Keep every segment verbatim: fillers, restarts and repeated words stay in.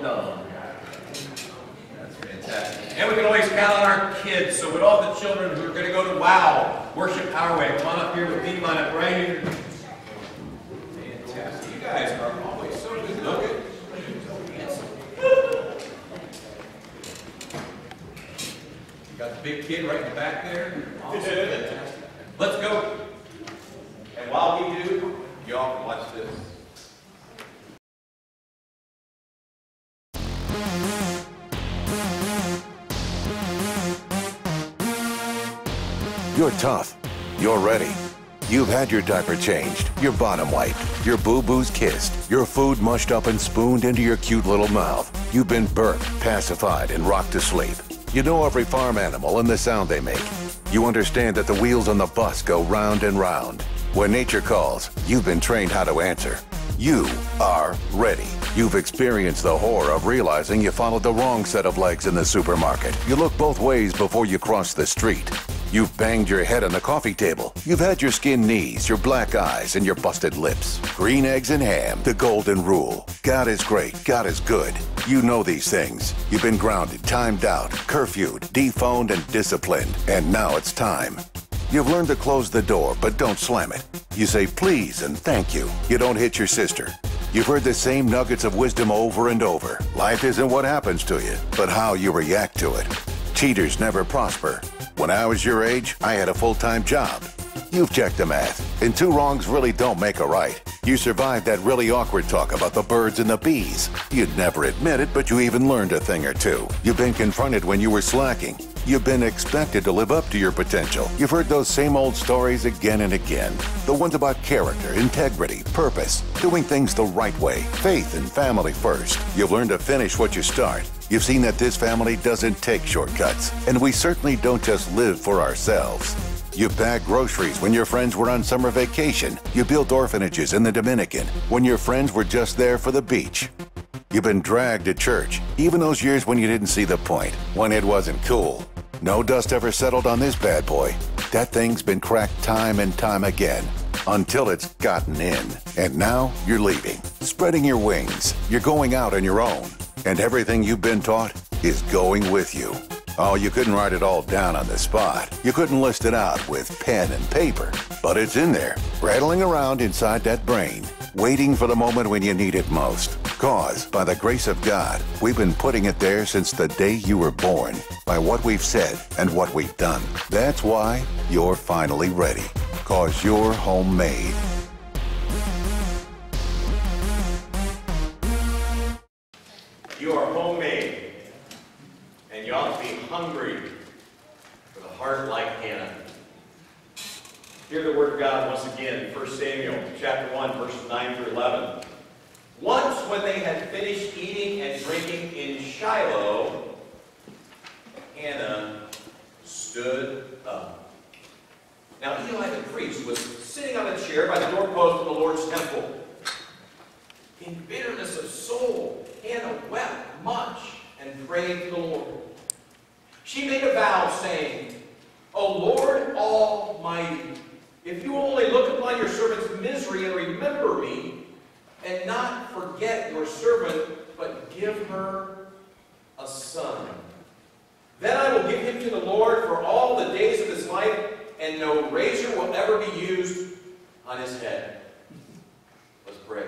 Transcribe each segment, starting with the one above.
done. That's fantastic. And we can always count on our kids. So with all the children who are going to go to WOW, Worship Our Way, come on up here with me, line up right here. Fantastic. You guys are always so good looking. You got the big kid right in the back there. Awesome. Fantastic. Let's go. And while we do, y'all can watch this. You're tough. You're ready. You've had your diaper changed, your bottom wiped, your boo-boos kissed, your food mushed up and spooned into your cute little mouth. You've been burped, pacified, and rocked to sleep. You know every farm animal and the sound they make. You understand that the wheels on the bus go round and round. When nature calls, you've been trained how to answer. You are ready. You've experienced the horror of realizing you followed the wrong set of legs in the supermarket. You look both ways before you cross the street. You've banged your head on the coffee table. You've had your skinned knees, your black eyes, and your busted lips. Green eggs and ham, the golden rule. God is great, God is good. You know these things. You've been grounded, timed out, curfewed, dephoned, and disciplined. And now it's time. You've learned to close the door, but don't slam it. You say please and thank you. You don't hit your sister. You've heard the same nuggets of wisdom over and over. Life isn't what happens to you, but how you react to it. Cheaters never prosper. When I was your age, I had a full-time job. You've checked the math, and two wrongs really don't make a right. You survived that really awkward talk about the birds and the bees. You'd never admit it, but you even learned a thing or two. You've been confronted when you were slacking. You've been expected to live up to your potential. You've heard those same old stories again and again. The ones about character, integrity, purpose, doing things the right way, faith and family first. You've learned to finish what you start. You've seen that this family doesn't take shortcuts, and we certainly don't just live for ourselves. You packed groceries when your friends were on summer vacation. You built orphanages in the Dominican when your friends were just there for the beach. You've been dragged to church, even those years when you didn't see the point, when it wasn't cool. No dust ever settled on this bad boy. That thing's been cracked time and time again, until it's gotten in. And now you're leaving, spreading your wings. You're going out on your own. And everything you've been taught is going with you. Oh, you couldn't write it all down on the spot. You couldn't list it out with pen and paper. But it's in there, rattling around inside that brain, waiting for the moment when you need it most. Cause, by the grace of God, we've been putting it there since the day you were born, by what we've said and what we've done. That's why you're finally ready. Cause you're homemade. You are homemade, and you ought to be hungry with a heart like Hannah. Hear the word of God once again, First Samuel chapter one, verses nine through eleven. Once when they had finished eating and drinking in Shiloh, Hannah stood up. Now Eli the priest was sitting on a chair by the doorpost of the Lord's temple. In bitterness of soul, Hannah wept much and prayed to the Lord. She made a vow, saying, O Lord Almighty, if you only look upon your servant's misery and remember me, and not forget your servant, but give her a son, then I will give him to the Lord for all the days of his life, and no razor will ever be used on his head. Let's pray.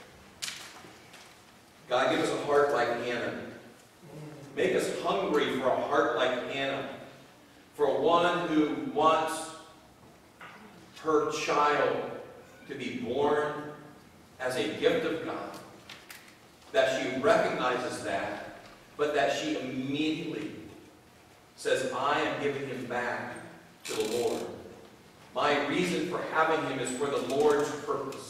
God, give us a heart like Hannah. Make us hungry for a heart like Hannah, for one who wants her child to be born as a gift of God, that she recognizes that, but that she immediately says, I am giving him back to the Lord. My reason for having him is for the Lord's purpose.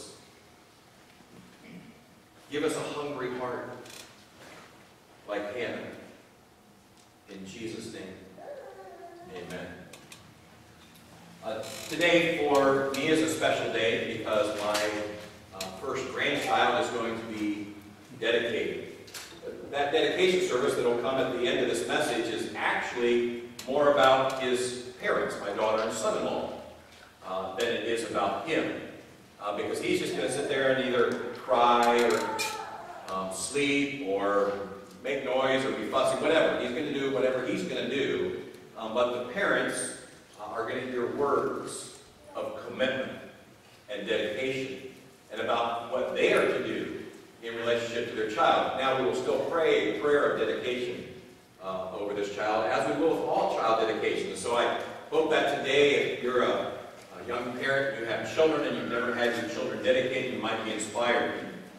Give us a hungry heart like Hannah. In Jesus' name, amen. Uh, today for me is a special day because my uh, first grandchild is going to be dedicated. That dedication service that will come at the end of this message is actually more about his parents, my daughter and son-in-law, uh, than it is about him. Uh, because he's just going to sit there and either cry or um, sleep or make noise or be fussy, whatever. He's going to do whatever he's going to do. Um, but the parents uh, are going to hear words of commitment and dedication and about what they are to do in relationship to their child. Now we will still pray a prayer of dedication uh, over this child, as we will with all child dedication. So I hope that today, if you're a, a young parent, you have children, and you've never had your children dedicated, you might be inspired.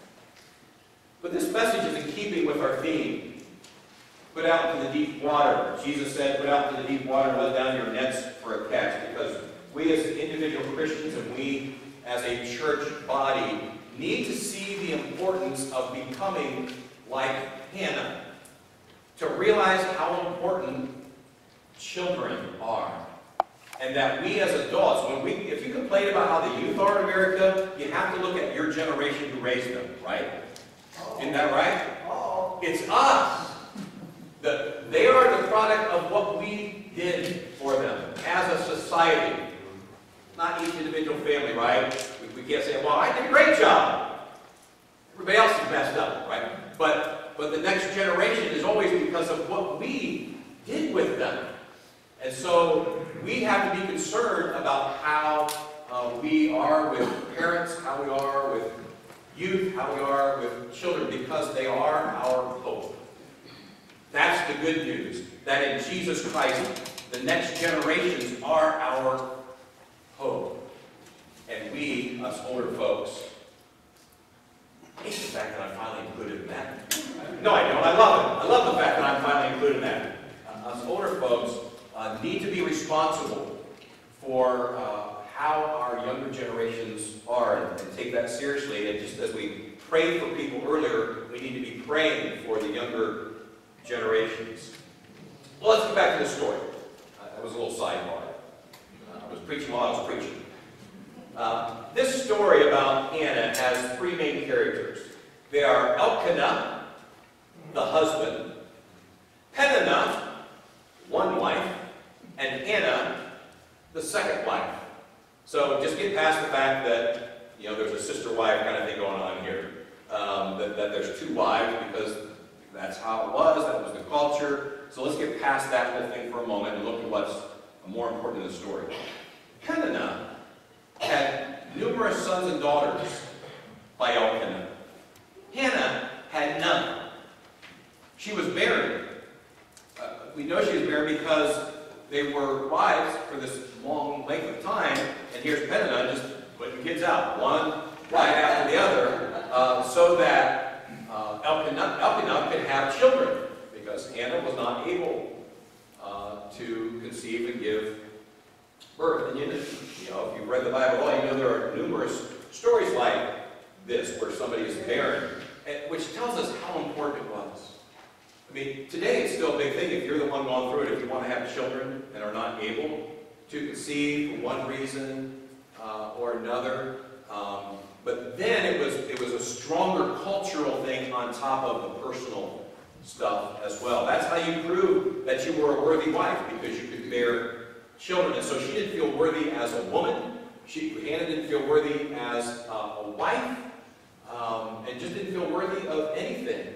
But this message is in keeping with our theme. Put out into the deep water. Jesus said, put out into the deep water and let down your nets for a catch. Because we as individual Christians and we as a church body need to see the importance of becoming like Hannah. To realize how important children are. And that we as adults, when we, if you complain about how the youth are in America, you have to look at your generation who raised them, right? Isn't that right? It's us. The, they are the product of what we did for them as a society. Not each individual family, right? We, we can't say, well, I did a great job. Everybody else is messed up, right? But, but the next generation is always because of what we did with them. And so we have to be concerned about how uh, we are with parents, how we are with youth, how we are with children, because they are our hope. That's the good news, that in Jesus Christ, the next generations are our hope. And we, us older folks, hate the fact that I'm finally included in that. No, I don't. I love it. I love the fact that I'm finally included in that. Uh, us older folks uh, need to be responsible for uh, how our younger generations are, and, and take that seriously. And just as we prayed for people earlier, we need to be praying for the younger generations. Well, let's get back to the story. Uh, that was a little sidebar. Uh, I was preaching while I was preaching. Uh, this story about Hannah has three main characters. They are Elkanah, the husband, Peninnah, one wife, and Hannah, the second wife. So just get past the fact that, you know, there's a sister-wife kind of thing going on here. Um, that, that there's two wives, because that's how it was, that was the culture. So let's get past that whole thing for a moment and look at what's more important in the story. Peninnah had numerous sons and daughters by Elkanah. Hannah had none. She was married. Uh, we know she was married because they were wives for this long length of time, and here's Peninnah just putting kids out, one right after the other, uh, so that uh, Elkanah, Elkanah could have children, because Hannah was not able uh, to conceive and give birth. And you know, you know, if you've read the Bible at all, you know there are numerous stories like this, where somebody is barren, which tells us how important it was. I mean, today it's still a big thing. If you're the one going through it, if you want to have children and are not able to conceive for one reason uh, or another. Um, but then it was, it was a stronger cultural thing on top of the personal stuff as well. That's how you prove that you were a worthy wife, because you could bear children. And so she didn't feel worthy as a woman. She, Hannah didn't feel worthy as uh, a wife, um, and just didn't feel worthy of anything.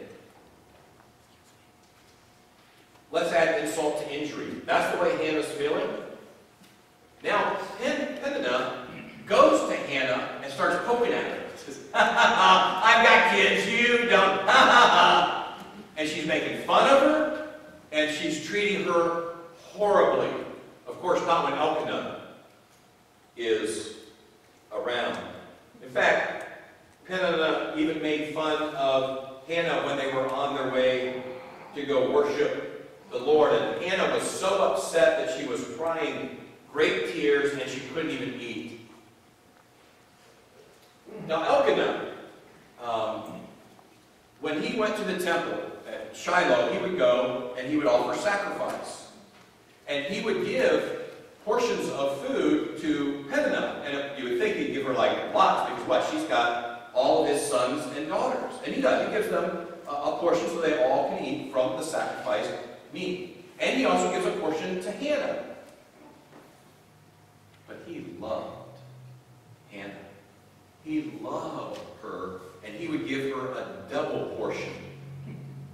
Let's add insult to injury. That's the way Hannah's feeling. Now, Pen Peninnah goes to Hannah and starts poking at her. Says, ha ha ha, I've got kids, you don't, ha ha ha. And she's making fun of her, and she's treating her horribly. Of course, not when Elkanah is around. In fact, Peninnah even made fun of Hannah when they were on their way to go worship the Lord. And Hannah was so upset that she was crying great tears, and she couldn't even eat. Now Elkanah, um, when he went to the temple at Shiloh, he would go and he would offer sacrifice. And he would give portions of food to Peninnah. And you would think he'd give her like lots, because what? She's got all of his sons and daughters. And he does. He gives them a, a portion so they all can eat from the sacrificed meat. And he also gives a portion to Hannah. But he loved Hannah. He loved her, and he would give her a double portion of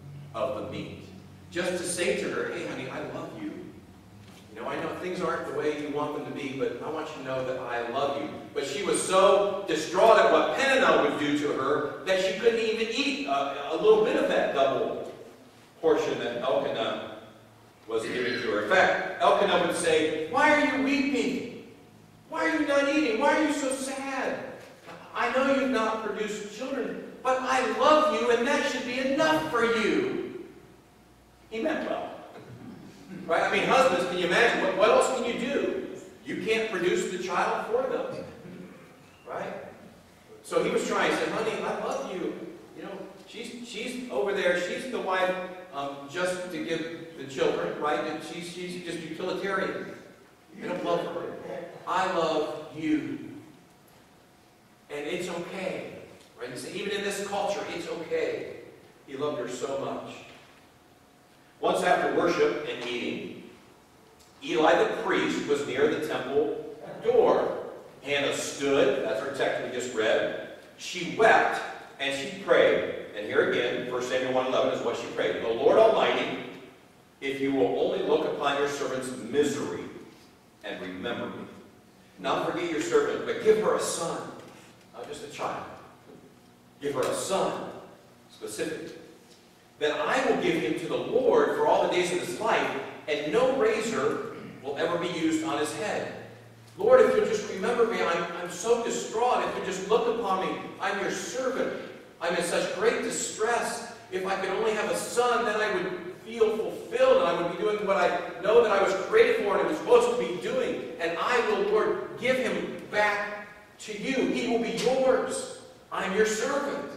of the meat. Just to say to her, hey, honey, I love you. You know, I know things aren't the way you want them to be, but I want you to know that I love you. But she was so distraught at what Peninnah would do to her that she couldn't even eat a, a little bit of that double portion that Elkanah was giving to her. In fact, Elkanah would say, why are you weeping? Why are you not eating? Why are you so sad? I know you've not produced children, but I love you, and that should be enough for you. He meant well. Right? I mean, husbands, can you imagine? What, what else can you do? You can't produce the child for them. Right? So he was trying to say, honey, I love you. You know, she's, she's over there. She's the wife um, just to give the children, right? And she's, she's just utilitarian. You don't love her. I love you. And it's okay. Right? So even in this culture, it's okay. He loved her so much. Once after worship and eating, Eli the priest was near the temple door. Hannah stood, that's our text we just read. She wept and she prayed. And here again, First Samuel one eleven is what she prayed. O Lord Almighty, if you will only look upon your servant's misery and remember me. Not forget your servant, but give her a son, not just a child. Give her a son, specifically. Then I will give him to the Lord for all the days of his life, and no razor will ever be used on his head. Lord, if you'll just remember me, I'm, I'm so distraught. If you just look upon me, I'm your servant. I'm in such great distress. If I could only have a son, then I would feel fulfilled, and I would be doing what I know that I was created for and I was supposed to be doing. And I will, Lord, give him back to you. He will be yours. I'm your servant.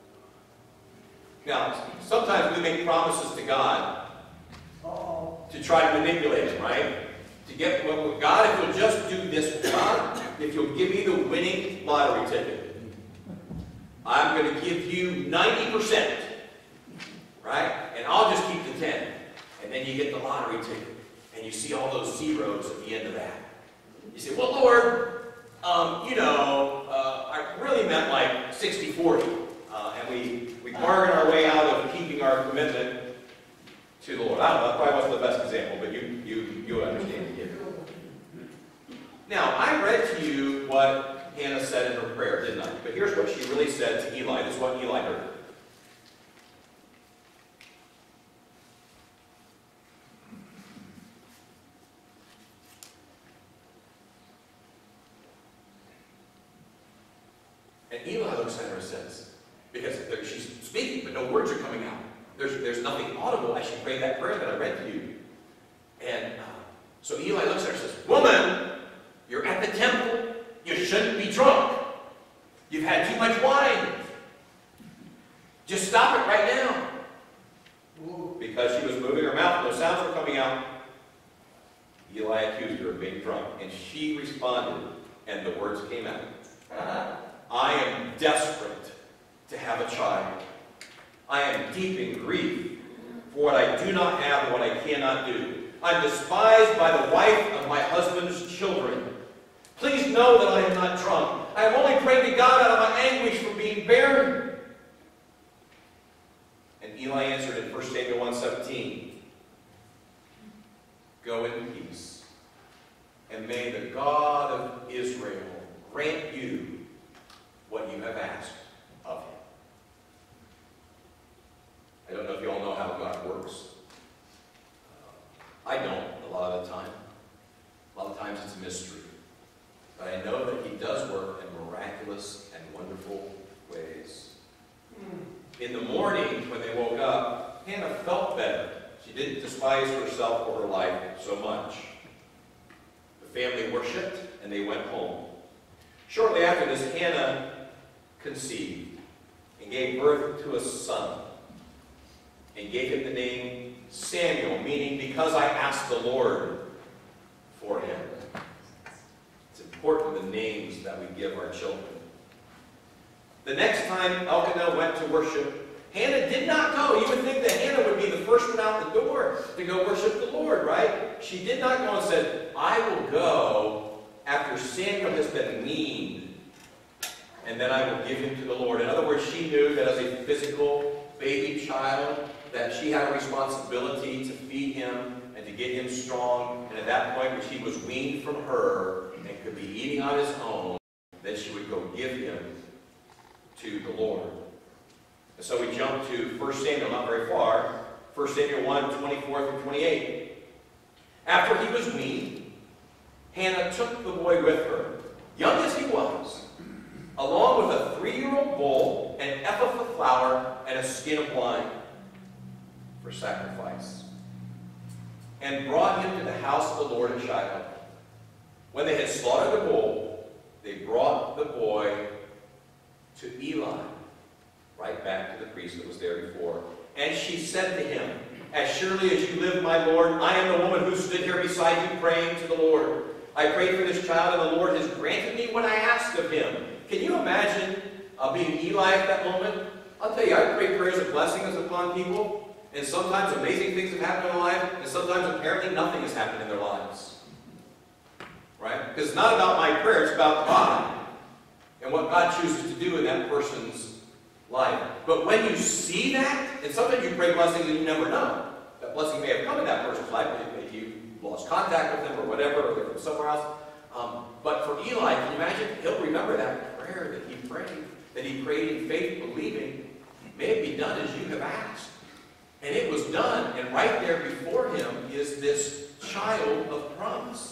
Now, sometimes we make promises to God to try to manipulate him, right? To get, well, God, if you'll just do this, God, if you'll give me the winning lottery ticket, I'm going to give you ninety percent, right? And I'll just keep the ten. And then you get the lottery ticket, and you see all those zeros at the end of that. You say, well, Lord, um, you know, uh, I really meant like sixty forty. Uh, and we, we bargain our way out of keeping our commitment to the Lord. I don't know, that probably wasn't the best example, but you, you, you understand it. Now, I read to you what Hannah said in her prayer, didn't I? But here's what she really said to Eli. This is what Eli heard. And Eli looks at her and says, because she's speaking, but no words are coming out. There's, there's nothing audible as she prayed that prayer that I read to you. And uh, so Eli looks at her and says, woman, you're at the temple. You shouldn't be drunk. You've had too much wine. Just stop it right now. Because she was moving her mouth, no sounds were coming out. Eli accused her of being drunk. And she responded, and the words came out. I am desperate to have a child. I am deep in grief for what I do not have and what I cannot do. I'm despised by the wife of my husband's children. Please know that I am not drunk. I have only prayed to God out of my anguish for being barren. And Eli answered in First Samuel one seventeen, go in peace, and may the God of Israel grant you what you have asked of him. I don't know if you all know how God works. Uh, I don't a lot of the time. A lot of times it's a mystery. But I know that he does work in miraculous and wonderful ways. In the morning, when they woke up, Hannah felt better. She didn't despise herself or her life so much. The family worshipped, and they went home. Shortly after this, Hannah conceived and gave birth to a son and gave him the name Samuel, meaning because I asked the Lord for him. It's important the names that we give our children. The next time Elkanah went to worship, Hannah did not go. You would think that Hannah would be the first one out the door to go worship the Lord, right? She did not go and said, I will go after Samuel has been weaned, and then I will give him to the Lord. In other words, she knew that as a physical baby child, that she had a responsibility to feed him and to get him strong. And at that point, when he was weaned from her and could be eating on his own, then she would go give him to the Lord. And so we jump to First Samuel, not very far. First Samuel one, twenty-four through twenty-eight. After he was weaned, Hannah took the boy with her, young as he was, along with a three-year-old bull, an ephah of flour, and a skin of wine for sacrifice, and brought him to the house of the Lord at Shiloh. When they had slaughtered the bull, they brought the boy to Eli, right back to the priest that was there before. And she said to him, "As surely as you live, my Lord, I am the woman who stood here beside you praying to the Lord. I prayed for this child, and the Lord has granted me what I asked of him." Can you imagine uh, being Eli at that moment? I'll tell you, I pray prayers of blessings upon people, and sometimes amazing things have happened in their life, and sometimes apparently nothing has happened in their lives. Right? Because it's not about my prayer, it's about God and what God chooses to do in that person's life. But when you see that, and sometimes you pray blessings and you never know. That blessing may have come in that person's life, maybe you lost contact with them or whatever, or they're from somewhere else. Um, but for Eli, can you imagine? He'll remember that prayer that he prayed, that he prayed in faith, believing, may it be done as you have asked. And it was done, and right there before him is this child of promise.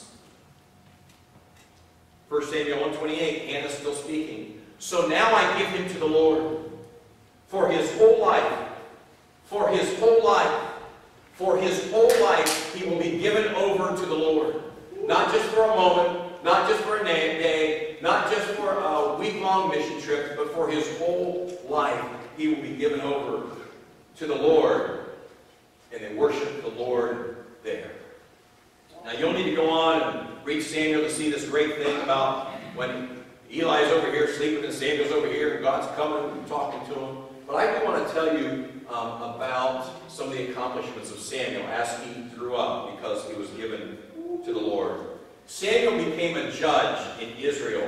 First Samuel one twenty-eight, Hannah's still speaking. "So now I give him to the Lord for his whole life, for his whole life, for his whole life he will be given over to the Lord." Not just for a moment, not just for a day, not just for a week-long mission trip, but for his whole life he will be given over to the Lord. And they worship the Lord there. Now you'll need to go on and read Samuel to see this great thing about when Eli's over here sleeping and Samuel's over here and God's coming and talking to him. But I do want to tell you um, about some of the accomplishments of Samuel as he grew up, because he was given to the Lord. Samuel became a judge in Israel.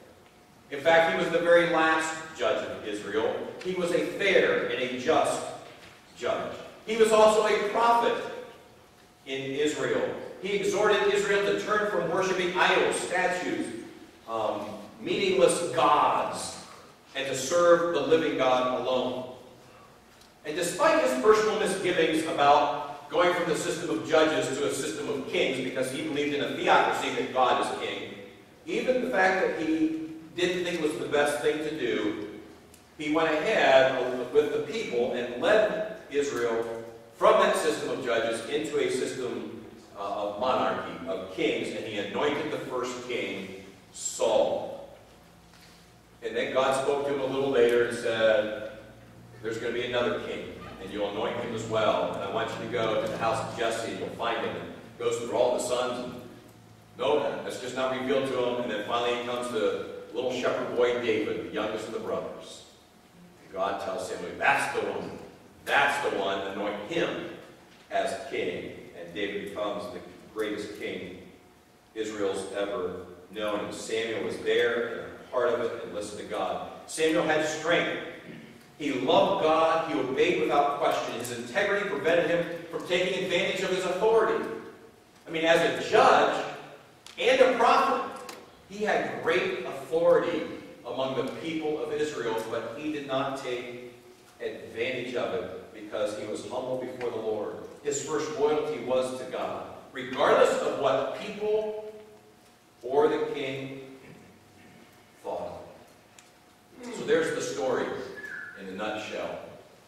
In fact, he was the very last judge of Israel. He was a fair and a just judge. He was also a prophet in Israel. He exhorted Israel to turn from worshiping idols, statues, um, meaningless gods, and to serve the living God alone. And despite his personal misgivings about going from the system of judges to a system of kings, because he believed in a theocracy that God is king, even the fact that he didn't think was the best thing to do, he went ahead with the people and led Israel from that system of judges into a system uh, of monarchy, of kings, and he anointed the first king, Saul. And then God spoke to him a little later and said, "There's going to be another king, and you'll anoint him as well. And I want you to go to the house of Jesse, and you'll find him." And goes through all the sons, and no, that's just not revealed to him. And then finally he comes to little shepherd boy David, the youngest of the brothers. And God tells him, "That's the one. That's the one. Anoint him as king." And David becomes the greatest king Israel's ever known. And Samuel was there and a part of it and listened to God. Samuel had strength. He loved God. He obeyed without question. His integrity prevented him from taking advantage of his authority. I mean, as a judge and a prophet, he had great authority among the people of Israel, but he did not take advantage of it because he was humble before the Lord. His first loyalty was to God, regardless of what people or the king thought. So there's the story in a nutshell.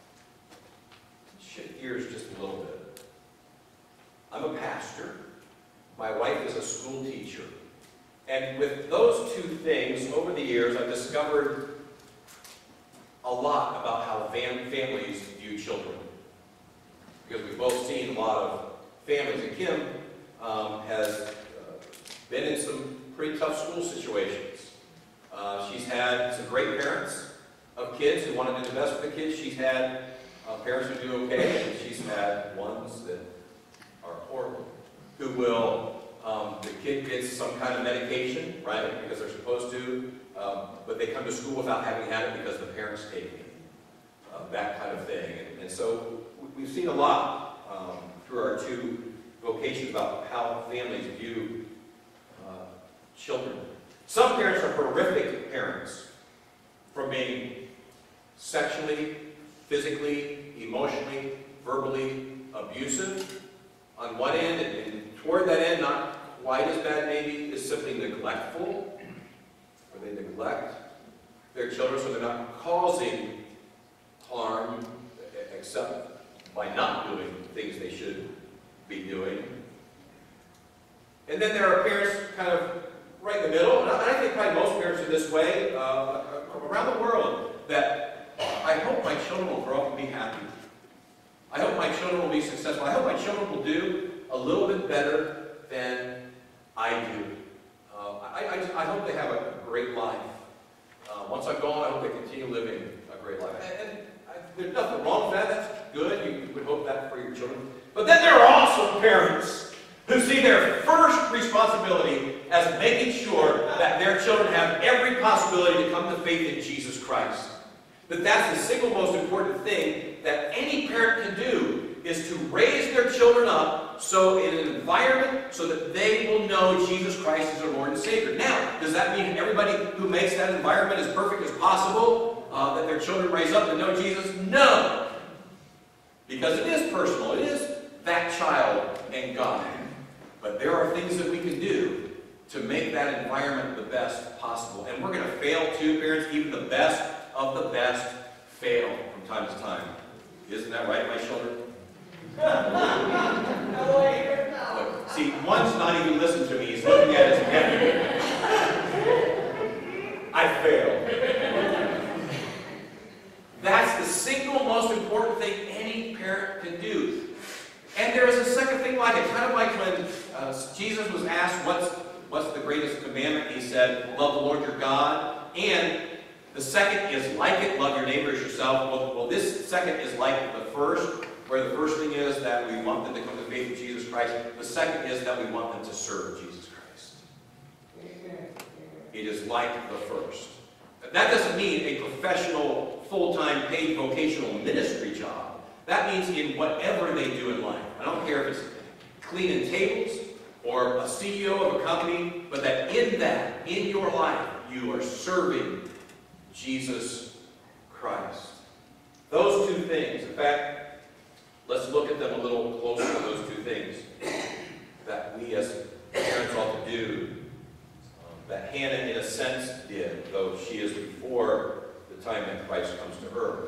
Shift gears just a little bit. I'm a pastor. My wife is a school teacher. And with those two things, over the years, I've discovered a lot about how fam families view children. Because we've both seen a lot of families. And Kim um, has uh, been in some pretty tough school situations. Uh, she's had some great parents of kids who want to do the best for the kids. She's had uh, parents who do okay, and she's had ones that are horrible, who will, um, the kid gets some kind of medication, right, because they're supposed to, um, but they come to school without having had it because the parents take it, uh, that kind of thing. And, and so we've seen a lot um, through our two vocations about how families view uh, children. Some parents are horrific parents, from being sexually, physically, emotionally, verbally abusive on one end, and, and toward that end, not quite as bad maybe, is simply neglectful, or they neglect their children so they're not causing harm except by not doing things they should be doing. And then there are parents kind of right in the middle, and I think probably most parents are this way uh, around the world, that I hope my children will grow up and be happy. I hope my children will be successful. I hope my children will do a little bit better than I do. Uh, I, I, I hope they have a great life. Uh, once I'm gone, I hope they continue living a great life. And, and I, there's nothing wrong with that. That's good. You would hope that for your children. But then there are also parents who see their first responsibility as making sure that their children have every possibility to come to faith in Jesus Christ. That that's the single most important thing that any parent can do, is to raise their children up so in an environment so that they will know Jesus Christ is their Lord and Savior. Now, does that mean everybody who makes that environment as perfect as possible, uh, that their children raise up to know Jesus? No. Because it is personal. It is that child and God. But there are things that we can do to make that environment the best possible. And we're going to fail too, parents. Even the best of the best fail from time to time. Isn't that right, my children? Look, see, one's not even listening to me. He's looking at his head. I failed. That's the single most important thing any parent can do. And there is a second thing like it. Kind of like when uh, Jesus was asked, what's, what's the greatest commandment? He said, love the Lord your God. And the second is like it, love your neighbor as yourself. Well, well, this second is like the first, where the first thing is that we want them to come to faith in Jesus Christ. The second is that we want them to serve Jesus Christ. It is like the first. That doesn't mean a professional, full-time, paid vocational ministry job. That means in whatever they do in life. I don't care if it's cleaning tables or a C E O of a company, but that in that, in your life, you are serving Jesus Christ. Those two things. In fact, let's look at them a little closer, those two things that we as parents ought to do, um, that Hannah in a sense did, though she is before the time that Christ comes to her.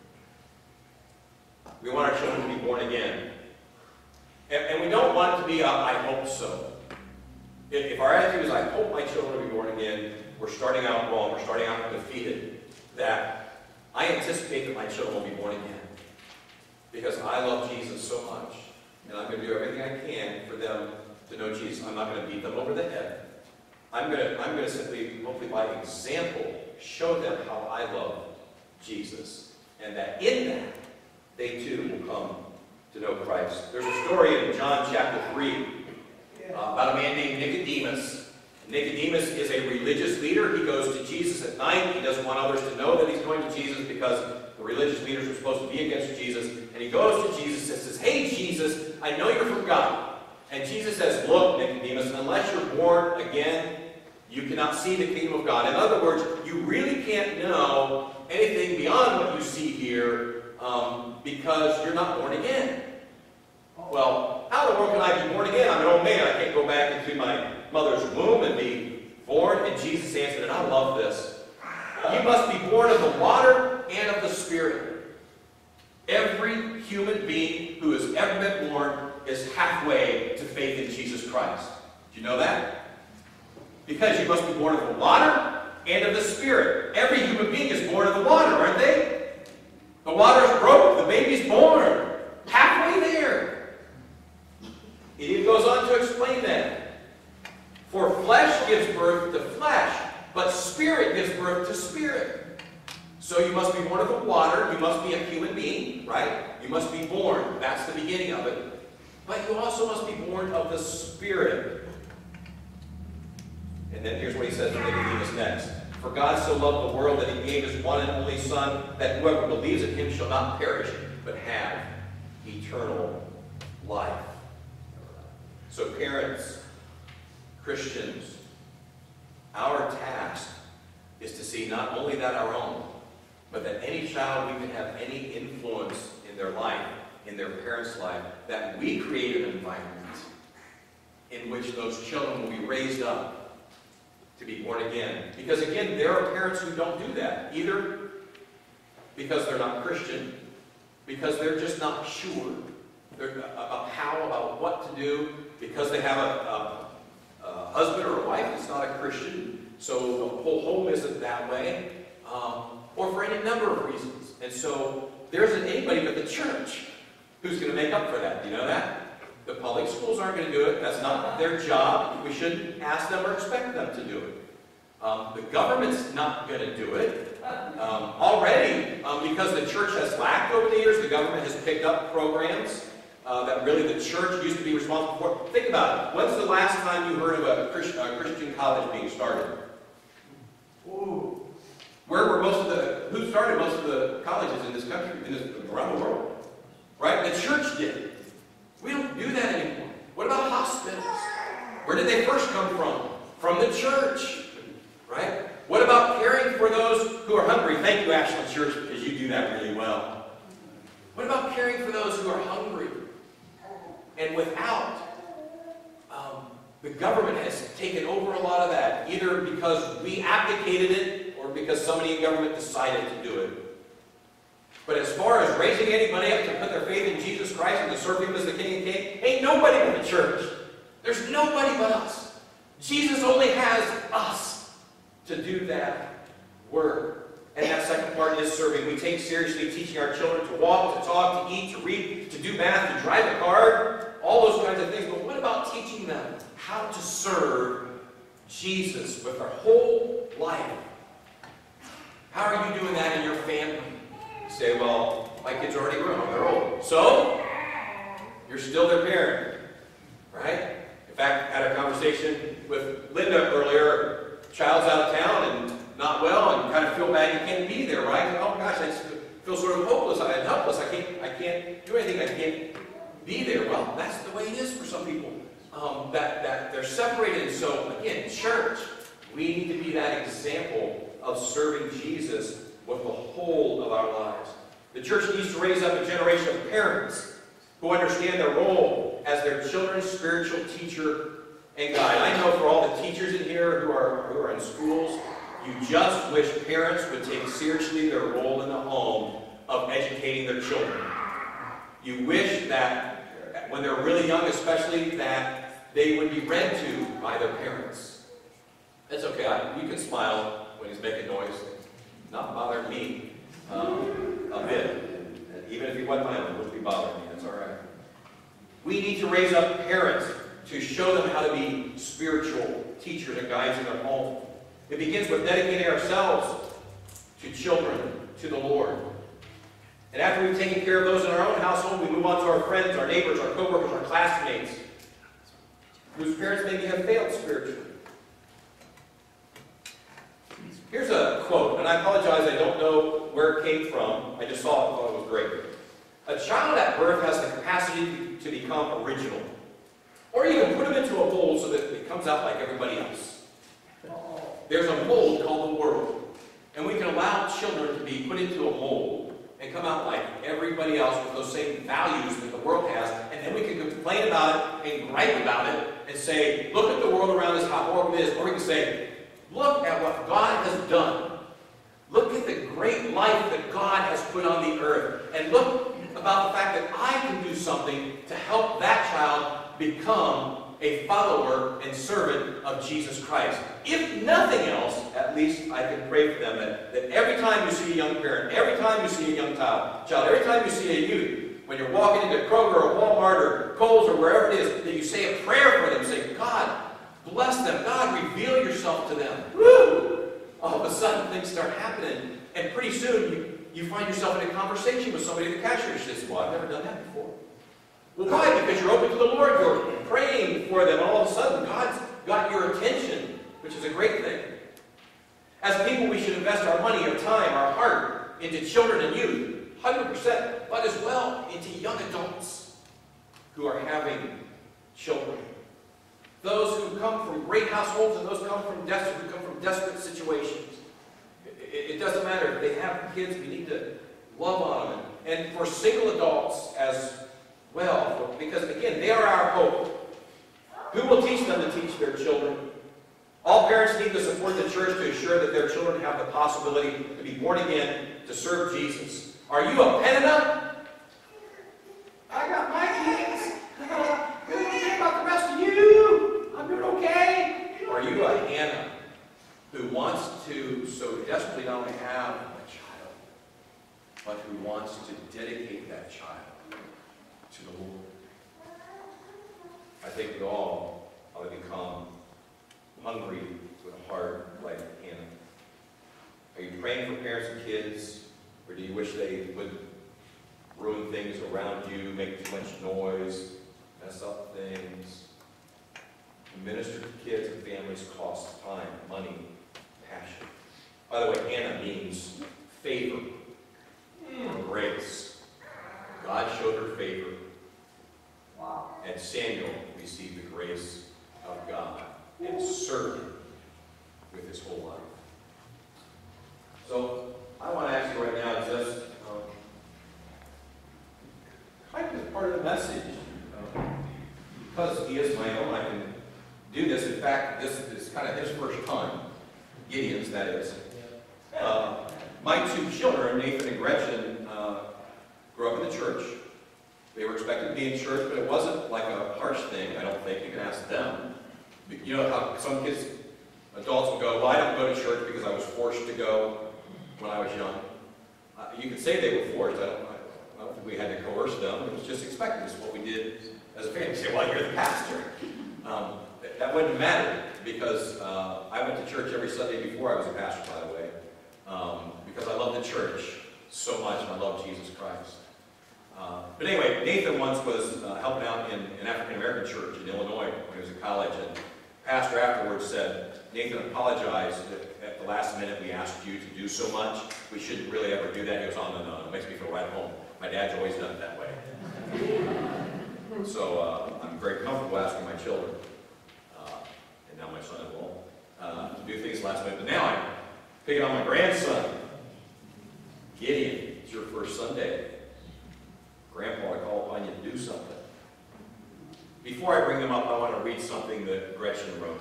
We want our children to be born again. And, and we don't want it to be a, I hope so. If, if our attitude is, I hope my children will be born again, we're starting out wrong, we're starting out defeated. That I anticipate that my children will be born again. Because I love Jesus so much. And I'm going to do everything I can for them to know Jesus. I'm not going to beat them over the head. I'm going to, I'm going to simply, hopefully by example, show them how I love Jesus. And that in that, they too will come to know Christ. There's a story in John chapter three uh, about a man named Nicodemus. Nicodemus is a religious leader. He goes to Jesus at night. He doesn't want others to know that he's going to Jesus because the religious leaders are supposed to be against Jesus. And he goes to Jesus and says, hey, Jesus, I know you're from God. And Jesus says, look, Nicodemus, unless you're born again, you cannot see the kingdom of God. In other words, you really can't know anything beyond what you see here um, because you're not born again. Well, how in the world can I be born again? I'm an old man. I can't go back into my mother's womb and be born. And Jesus answered, and I love this. You must be born of the water and of the Spirit. Every human being who has ever been born is halfway to faith in Jesus Christ. Do you know that? Because you must be born of the water and of the Spirit. Every human being is born of the water, aren't they? The water is broke. The baby's born. Halfway there. It even goes on to explain that. For flesh gives birth to flesh, but spirit gives birth to spirit. So you must be born of the water. You must be a human being, right? You must be born. That's the beginning of it. But you also must be born of the Spirit. And then here's what he says to Nicodemus next. For God so loved the world that he gave his one and only Son, that whoever believes in him shall not perish, but have eternal life. So parents, Christians, our task is to see not only that our own, but that any child we can have any influence in their life, in their parents' life, that we create an environment in which those children will be raised up to be born again. Because again, there are parents who don't do that, either because they're not Christian, because they're just not sure they're, about how, about what to do, because they have a, a, a husband or a wife that's not a Christian, so the whole home isn't that way, um, or for any number of reasons. And so there isn't anybody but the church who's going to make up for that. Do you know that? The public schools aren't going to do it. That's not their job. We shouldn't ask them or expect them to do it. Um, the government's not going to do it. Um, already, um, because the church has lacked over the years, the government has picked up programs uh, that really the church used to be responsible for. Think about it. When's the last time you heard of a Christian, a Christian college being started? Ooh. Where were most of the, who started most of the colleges in this country, in this, around the world? Right? The church did. We don't do that anymore. What about hospitals? Where did they first come from? From the church. Right? What about caring for those who are hungry? Thank you, Ashland Church, because you do that really well. What about caring for those who are hungry and without? Um, the government has taken over a lot of that, either because we abdicated it or because somebody in government decided to do it. But as far as raising anybody up to put their faith in Jesus Christ and to serve Him as the King and King, ain't nobody but the church. There's nobody but us. Jesus only has us to do that work. And that second part is serving. We take seriously teaching our children to walk, to talk, to eat, to read, to do math, to drive a car, all those kinds of things. But what about teaching them how to serve Jesus with their whole life? How are you doing that in your family? You say, well, my kids are already grown up, they're old. So, you're still their parent, right? In fact, I had a conversation with Linda earlier. Child's out of town and not well, and you kind of feel bad you can't be there, right? Oh gosh, I just feel sort of hopeless, I'm helpless, I can't, I can't do anything, I can't be there. Well, that's the way it is for some people. Um, that, that they're separated. And so, again, church, we need to be that example of serving Jesus with the whole of our lives. The church needs to raise up a generation of parents who understand their role as their children's spiritual teacher and guide. I know for all the teachers in here who are, who are in schools, you just wish parents would take seriously their role in the home of educating their children. You wish that when they're really young especially, that they would be read to by their parents. It's okay, I, you can smile when he's making noise. Not bothering me um, a bit. Even if he wasn't my own, it wouldn't be bothering me, that's all right. We need to raise up parents to show them how to be spiritual teachers and guides in their home. It begins with dedicating ourselves to children, to the Lord. And after we've taken care of those in our own household, we move on to our friends, our neighbors, our co-workers, our classmates, whose parents maybe have failed spiritually. Here's a quote, and I apologize, I don't know where it came from. I just saw it and thought it was great. A child at birth has the capacity to become original. Or you can put them into a mold so that it comes out like everybody else. There's a mold called the world. And we can allow children to be put into a mold and come out like everybody else with those same values that the world has. And then we can complain about it and gripe about it and say, look at the world around us, how horrible it is. Or we can say, look at what God has done. Look at the great life that God has put on the earth. And look about the fact that I can do something to help that child become a follower and servant of Jesus Christ. If nothing else, at least I can pray for them that, that every time you see a young parent, every time you see a young child, child, every time you see a youth, when you're walking into Kroger or Walmart or Kohl's or wherever it is, that you say a prayer for them, say, God, bless them. God, reveal yourself to them. Woo! All of a sudden, things start happening. And pretty soon, you, you find yourself in a conversation with somebody at the cashier. You say, well, I've never done that before. Well, why? Because you're open to the Lord. You're praying for them. And all of a sudden, God's got your attention, which is a great thing. As people, we should invest our money, our time, our heart into children and youth. one hundred percent, but as well into young adults who are having children. Those who come from great households and those who come from desperate, who come from desperate situations. It, it doesn't matter if they have kids, we need to love on them. And for single adults as well, because again, they are our hope. Who will teach them to teach their children? All parents need the support of the church to ensure that their children have the possibility to be born again, to serve Jesus. Are you a Peninnah? I got my kids. What do you think about the rest of you? I'm doing okay. Or are you a Hannah who wants to so desperately not only have a child, but who wants to dedicate that child to the Lord? I think we all ought to become hungry with a heart like Hannah. Are you praying for parents and kids, or do you wish they would ruin things around you, make too much noise, mess up things? To minister to kids and families costs time, money, passion. By the way, Hannah means favor or grace. God showed her favor. Wow. And Samuel received the grace of God and served him with his whole life. So, I want to ask you right now, just um, kind of part of the message. Um, because he is my own, I can do this. In fact, this is kind of his first time. Gideon's, that is. Uh, my two children, Nathan and Gretchen, uh, grew up in the church. They were expected to be in church, but it wasn't like a harsh thing, I don't think. You can ask them. You know how some kids, adults will go, well, I don't go to church because I was forced to go when I was young. Uh, you could say they were forced. I don't, I don't think we had to coerce them. It was just expected. It's what we did as a family. You say, well, you're the pastor. Um, that, that wouldn't matter because uh, I went to church every Sunday before I was a pastor, by the way, um, because I love the church so much and I love Jesus Christ. Uh, but anyway, Nathan once was uh, helping out in an African-American church in Illinois when he was in college, and the pastor afterwards said, Nathan apologized that at the last minute we asked you to do so much. We shouldn't really ever do that. He goes, oh, no, no, it makes me feel right at home. My dad's always done it that way. So uh, I'm very comfortable asking my children, uh, and now my son-in-law, uh, to do things last minute. But now I'm picking on my grandson. Gideon, it's your first Sunday. Grandpa, I call upon you to do something. Before I bring them up, I want to read something that Gretchen wrote.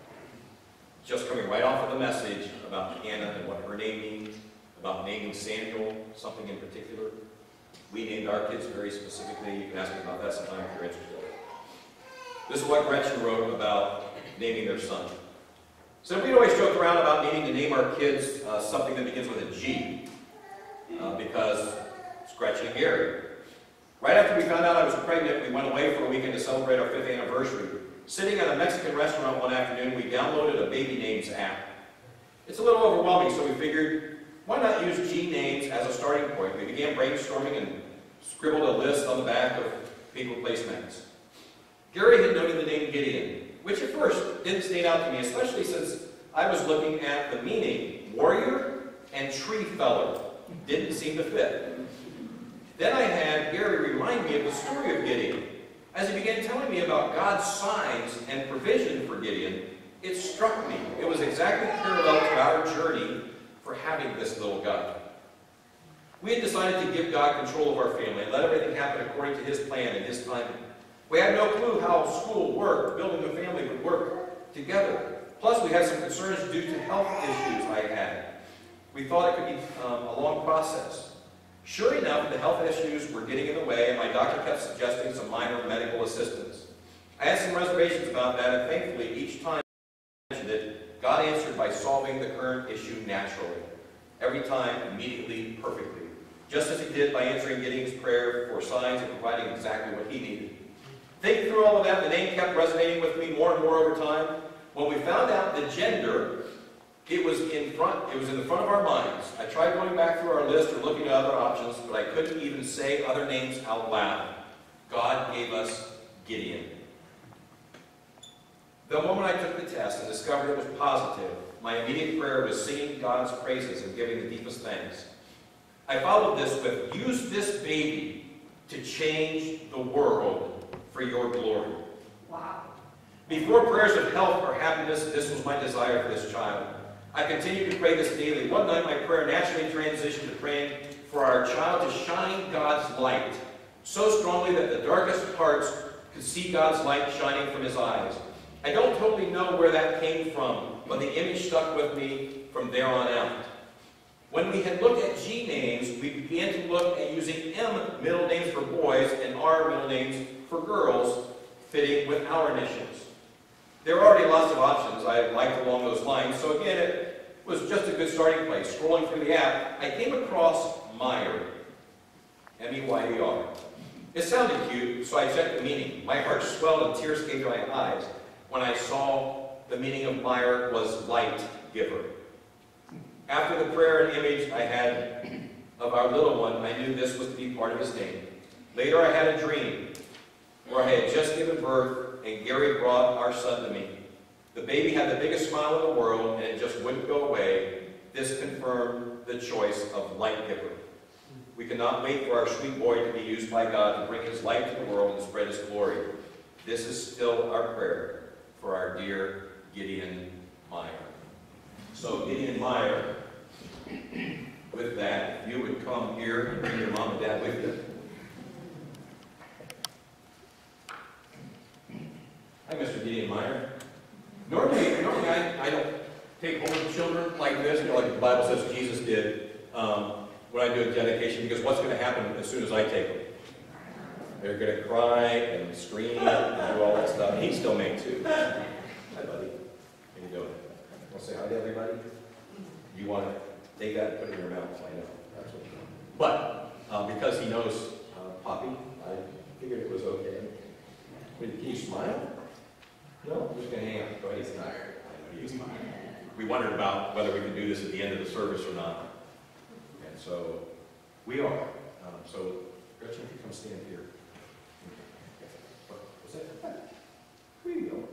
Just coming right off of the message about Hannah and what her name means, about naming Samuel, something in particular. We named our kids very specifically. You can ask me about that sometime if you're interested. This is what Gretchen wrote about naming their son. So we'd always joke around about needing to name our kids uh, something that begins with a G, uh, because it's Gretchen and Gary. Right after we found out I was pregnant, we went away for a weekend to celebrate our fifth anniversary. Sitting at a Mexican restaurant one afternoon, we downloaded a baby names app. It's a little overwhelming, so we figured, why not use G names as a starting point? We began brainstorming and scribbled a list on the back of paper placemats. Gary had noted the name Gideon, which at first didn't stand out to me, especially since I was looking at the meaning. Warrior and tree feller didn't seem to fit. Then I had Gary remind me of the story of Gideon. As he began telling me about God's signs and provision for Gideon, it struck me. It was exactly parallel to our journey for having this little guy. We had decided to give God control of our family and let everything happen according to His plan and His timing. We had no clue how school, work, building a family would work together. Plus, we had some concerns due to health issues I had. We thought it could be um, a long process. Sure enough, the health issues were getting in the way, and my doctor kept suggesting some minor medical assistance. I had some reservations about that, and thankfully, each time I mentioned it, God answered by solving the current issue naturally. Every time, immediately, perfectly. Just as He did by answering Gideon's prayer for signs and providing exactly what he needed. Thinking through all of that, the name kept resonating with me more and more over time. When we found out the gender, It was in front, it was in the front of our minds. I tried going back through our list or looking at other options, but I couldn't even say other names out loud. God gave us Gideon. The moment I took the test and discovered it was positive, my immediate prayer was singing God's praises and giving the deepest thanks. I followed this with, use this baby to change the world for your glory. Wow. Before prayers of health or happiness, this was my desire for this child. I continued to pray this daily. One night, my prayer naturally transitioned to praying for our child to shine God's light so strongly that the darkest parts could see God's light shining from his eyes. I don't totally know where that came from, but the image stuck with me from there on out. When we had looked at G names, we began to look at using M middle names for boys and R middle names for girls, fitting with our initials. There are already lots of options I liked along those lines, so again, it was just a good starting place. Scrolling through the app, I came across Meyer, M E Y E R. It sounded cute, so I checked the meaning. My heart swelled and tears came to my eyes when I saw the meaning of Meyer was light giver. After the prayer and image I had of our little one, I knew this was to be part of his name. Later I had a dream where I had just given birth and Gary brought our son to me. The baby had the biggest smile in the world and it just wouldn't go away. This confirmed the choice of light giver. We cannot wait for our sweet boy to be used by God to bring his light to the world and spread his glory. This is still our prayer for our dear Gideon Meyer. So Gideon Meyer, with that, if you would come here and bring your mom and dad with you. Hi, Mister Gideon Meyer. Normally, normally I, I don't take home children like this, you know, like the Bible says Jesus did, um, when I do a dedication, because what's going to happen as soon as I take them? They're going to cry and scream and do all that stuff. And he still may too. Hi, buddy. How you doing? Want to say hi to everybody? You want to take that and put it in your mouth, so I know. That's what you want. But uh, because he knows uh, Poppy, I figured it was okay. Wait, can you smile? No? I'm just going to hang up. Go ahead, he's tired. I know he's tired. We wondered about whether we could do this at the end of the service or not. And so we are. Um, so, Gretchen, if you come stand here. What's that? Here you go.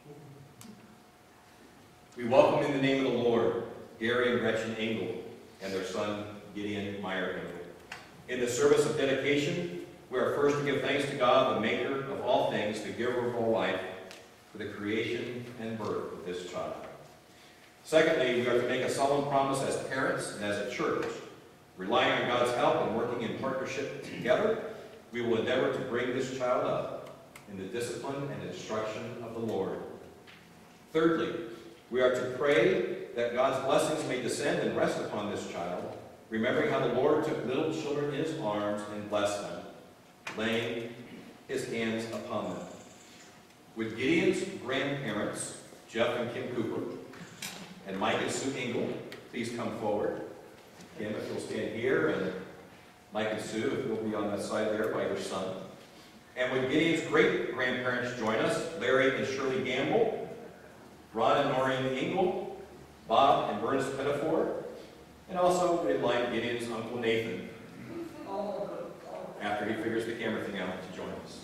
We welcome in the name of the Lord, Gary and Gretchen Engel and their son, Gideon Meyer Engel. In the service of dedication, we are first to give thanks to God, the maker of all things, the giver of all life, for the creation and birth of this child. Secondly, we are to make a solemn promise as parents and as a church. Relying on God's help and working in partnership together, we will endeavor to bring this child up in the discipline and instruction of the Lord. Thirdly, we are to pray that God's blessings may descend and rest upon this child, remembering how the Lord took little children in his arms and blessed them, laying his hands upon them. Would Gideon's grandparents, Jeff and Kim Cooper, and Mike and Sue Engel, please come forward. Kim, if you'll stand here, and Mike and Sue, if you'll be on that side there by your son. And would Gideon's great-grandparents join us, Larry and Shirley Gamble, Ron and Noreen Engel, Bob and Bernice Pettifor, and also we'd like Gideon's Uncle Nathan, after he figures the camera thing out, to join us.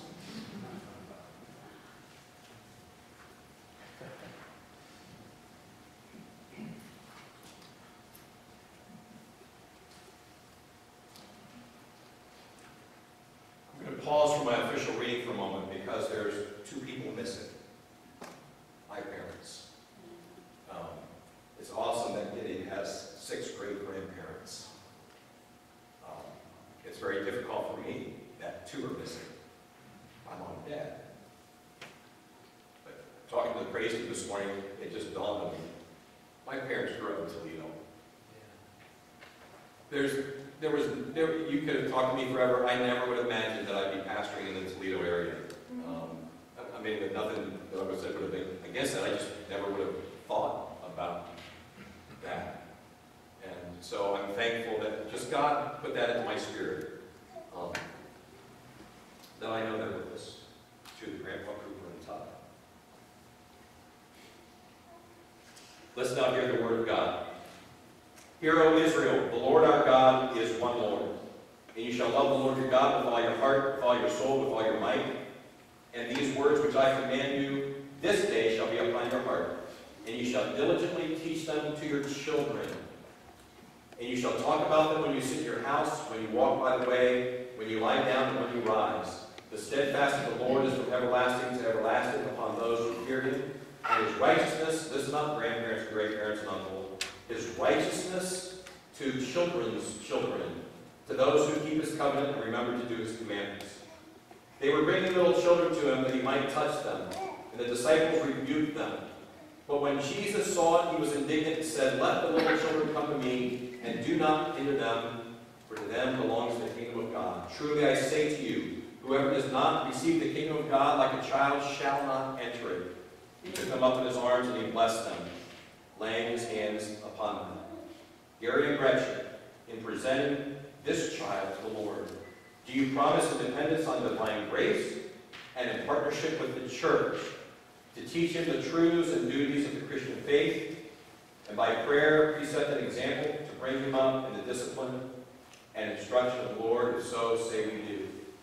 I'm going to pause for my official reading for a moment because there's two people missing. My parents. Um, it's awesome that Gideon has six great grandparents. Um, it's very difficult for me that two are missing. My mom and dad. But talking to the praise team this morning, it just dawned on me. My parents grew up in Toledo. There's, there was, there, you could have talked to me forever. I never would have imagined that I'd be pastoring in the Toledo area. Um, I mean, nothing that I would have said would have been against that. I just never would have thought about that. And so I'm thankful that just God put that into my spirit. Um, that I know they're with us, to the Grandpa Cooper and Todd. Let's now hear the word of God. Hear, O Israel, the Lord our God is one Lord. And you shall love the Lord your God with all your heart, with all your soul, with all your might. And these words which I command you this day shall be upon your heart, and you shall diligently teach them to your children, And you shall talk about them when you sit in your house, when you walk by the way, when you lie down, and when you rise. The steadfast of the Lord is from everlasting to everlasting upon those who fear him. And his righteousness, listen up, grandparents, great-parents, and uncles, his righteousness to children's children, to those who keep his covenant and remember to do his commandments. They were bringing little children to him that he might touch them, and the disciples rebuked them. But when Jesus saw it, he was indignant and said, "Let the little children come to me, and do not hinder them, for to them belongs the kingdom of God. Truly I say to you, whoever does not receive the kingdom of God like a child shall not enter it." He took them up in his arms, and he blessed them, laying his hands upon them. Gary and Gretchen, in presenting this child to the Lord, do you promise independence on divine grace and in partnership with the church to teach him the truths and duties of the Christian faith, and by prayer, precept, and example to bring him up in the discipline and instruction of the Lord? If so, say we do.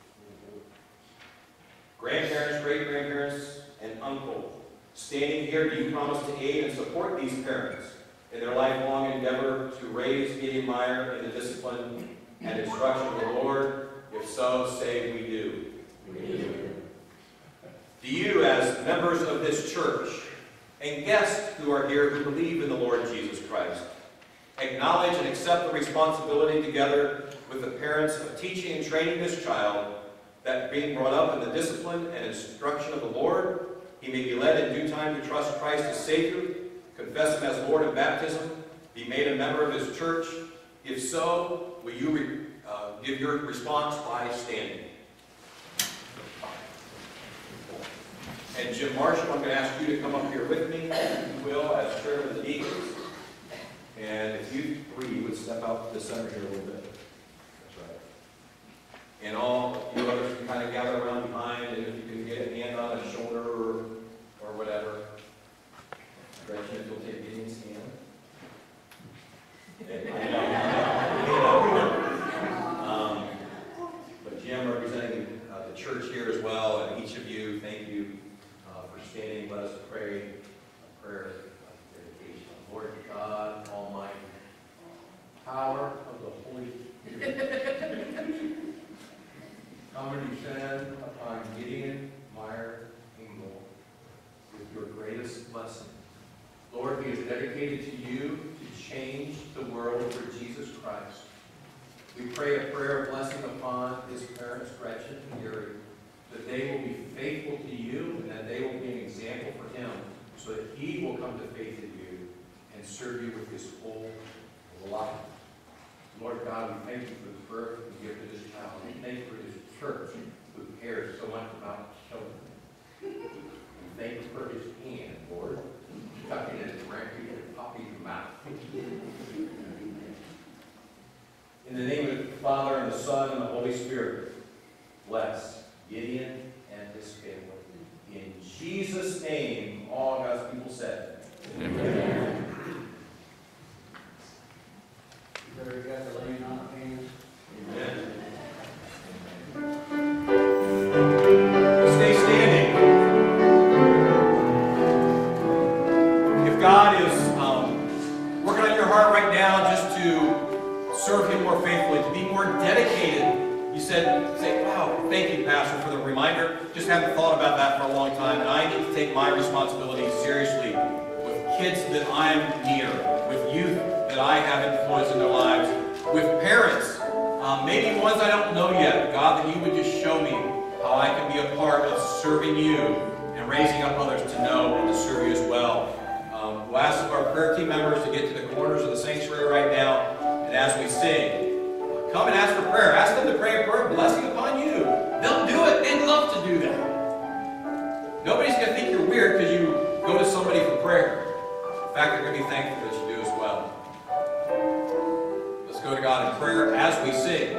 Grandparents, great-grandparents, and uncle, standing here, do you promise to aid and support these parents in their lifelong endeavor to raise Gideon Meyer in the discipline and instruction of the Lord? If so, say we do. We do. Do you, as members of this church and guests who are here who believe in the Lord Jesus Christ, acknowledge and accept the responsibility together with the parents of teaching and training this child, that being brought up in the discipline and instruction of the Lord, he may be led in due time to trust Christ as Savior, confess him as Lord in baptism, be made a member of his church? If so, will you re uh, give your response by standing? And Jim Marshall, I'm going to ask you to come up here with me, if you will, as chairman of the deacons. And if you three would step out to the center here a little bit. That's right. And all you others can kind of gather around behind, and if you can get a hand on a shoulder or, or whatever. Gretchen, if you'll take Gideon's hand. um, but Jim representing uh, the church here as well, and each of you, thank you uh, for standing. Let us pray a prayer of dedication. Lord God Almighty, power of the Holy Spirit, come and descend upon Gideon Meyer Engel with your greatest blessing. Lord, he is dedicated to you to change the world for Jesus Christ. We pray a prayer of blessing upon his parents, Gretchen and Gary, that they will be faithful to you and that they will be an example for him so that he will come to faith in you and serve you with his whole life. Lord God, we thank you for the birth and gift of this child. We thank you for this church who cares so much about children. We thank you for his hand, Lord, tucking in his rampy and popping his mouth. In the name of the Father, and the Son, and the Holy Spirit, bless Gideon and his family. In Jesus' name, all God's people said. Amen. You better get the laying on of hands. Amen. Stay standing. If God is um, working on your heart right now just to serve him more faithfully, to be more dedicated, you said, say, wow, thank you, Pastor, for the reminder. Just haven't thought about that for a long time, and I need to take my responsibility seriously with kids that I'm near, with youth that I have influence in their lives, with parents, um, maybe ones I don't know yet. God, that you would just show me how I can be a part of serving you and raising up others to know and to serve you as well. Um, we'll ask our prayer team members to get to the corners of the sanctuary right now, and as we sing, come and ask for prayer. Ask them to pray a prayer of blessing upon you. They'll do it. They'd love to do that. Nobody's going to think you're weird because you go to somebody for prayer. In fact, they're going to be thankful that you do as well. Let's go to God in prayer as we sing.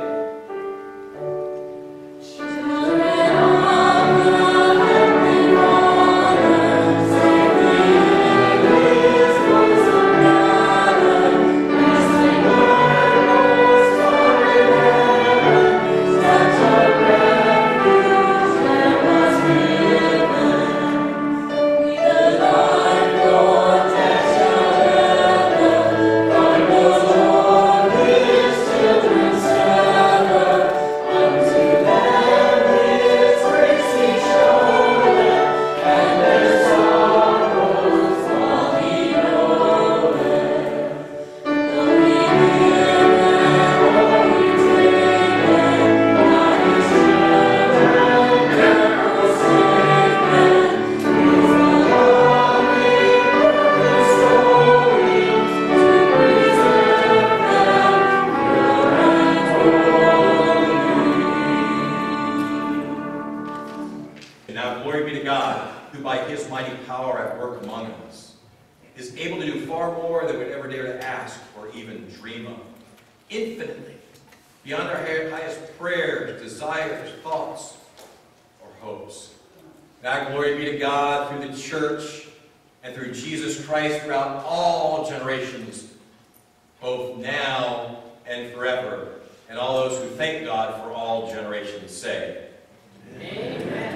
Lord, who by his mighty power at work among us is able to do far more than we'd ever dare to ask or even dream of, infinitely, beyond our highest prayers, desires, thoughts, or hopes. Now glory be to God through the church and through Jesus Christ throughout all generations, both now and forever. And all those who thank God for all generations say, Amen.